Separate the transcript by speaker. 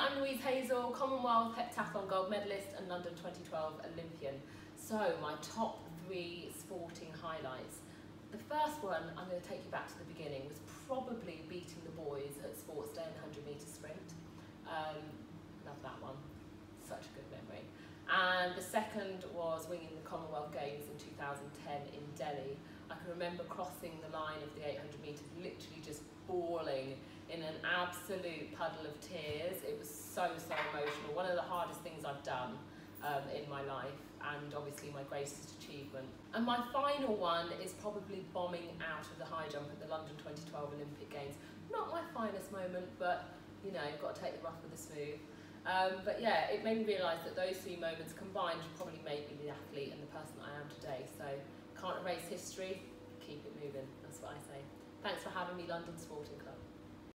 Speaker 1: I'm Louise Hazel, Commonwealth Heptathlon gold medalist and London 2012 Olympian. So my top 3 sporting highlights. The first one, I'm going to take you back to the beginning, was probably beating the boys at Sports Day in the 100 metre sprint. Love that one, such a good memory. And the second was winning the Commonwealth Games in 2010 in Delhi. I can remember crossing the line of the 800 metres, literally just bawling in an absolute puddle of tears. It was so emotional. One of the hardest things I've done in my life, and obviously my greatest achievement. And my final one is probably bombing out of the high jump at the London 2012 Olympic Games. Not my finest moment, but you know, you've got to take the rough with the smooth. But yeah, it made me realise that those 3 moments combined probably made me the athlete and the person that I am today. So can't erase history, keep it moving, that's what I say. Thanks for having me, London Sporting Club.